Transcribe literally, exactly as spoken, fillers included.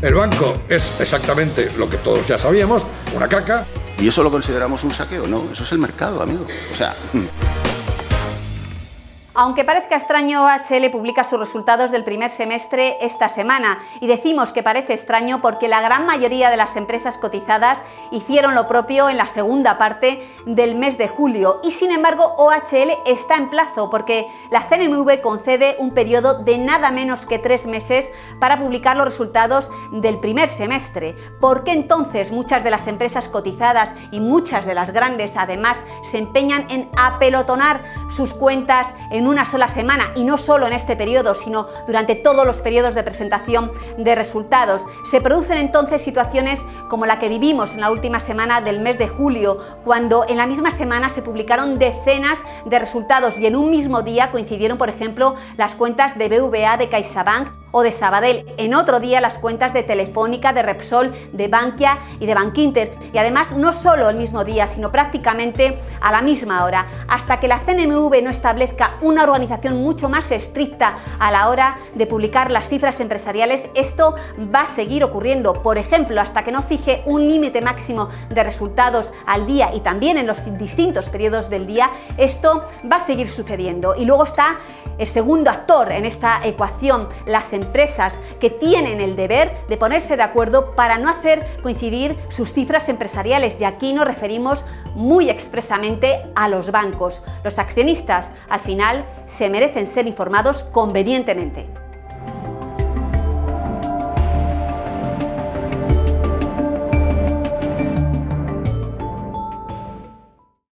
El banco es exactamente lo que todos ya sabíamos, una caca. ¿Y eso lo consideramos un saqueo? No, eso es el mercado, amigo. O sea... Aunque parezca extraño, O H L publica sus resultados del primer semestre esta semana, y decimos que parece extraño porque la gran mayoría de las empresas cotizadas hicieron lo propio en la segunda parte del mes de julio, y sin embargo O H L está en plazo porque la C N M V concede un periodo de nada menos que tres meses para publicar los resultados del primer semestre. ¿Por qué entonces muchas de las empresas cotizadas y muchas de las grandes además se empeñan en apelotonar sus cuentas en una sola semana, y no solo en este periodo, sino durante todos los periodos de presentación de resultados? Se producen entonces situaciones como la que vivimos en la última semana del mes de julio, cuando en la misma semana se publicaron decenas de resultados y en un mismo día coincidieron, por ejemplo, las cuentas de B V A, de CaixaBank o de Sabadell, en otro día las cuentas de Telefónica, de Repsol, de Bankia y de Bankinter, y además no solo el mismo día, sino prácticamente a la misma hora, hasta que la C N M V no establezca una organización mucho más estricta a la hora de publicar las cifras empresariales. Esto va a seguir ocurriendo, por ejemplo, hasta que no fije un límite máximo de resultados al día y también en los distintos periodos del día. Esto va a seguir sucediendo. Y luego está el segundo actor en esta ecuación, las empresas, que tienen el deber de ponerse de acuerdo para no hacer coincidir sus cifras empresariales, y aquí nos referimos muy expresamente a los bancos. Los accionistas al final se merecen ser informados convenientemente.